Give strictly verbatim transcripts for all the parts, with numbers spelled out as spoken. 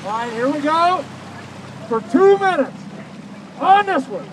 All right, here we go. For two minutes. On this one.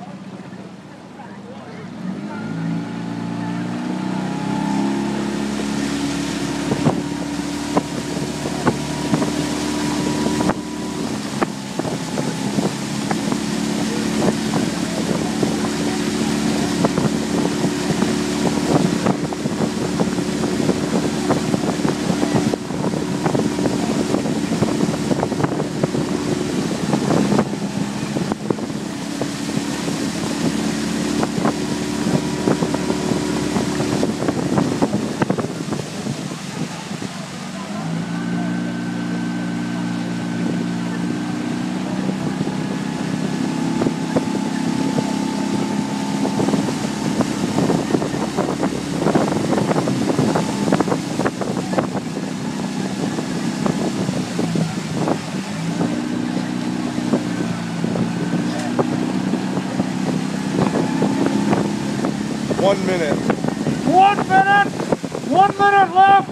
One minute. One minute. One minute left.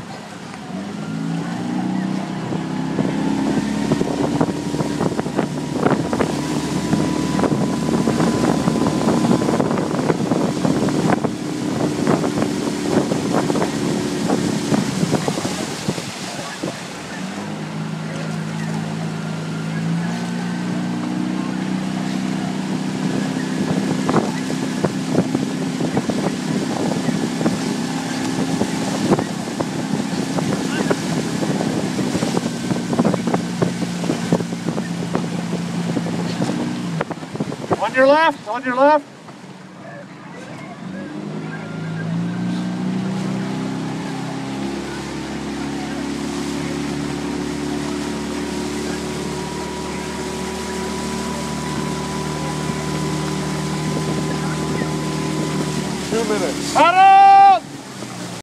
On your left, on your left. Two minutes. Cut it!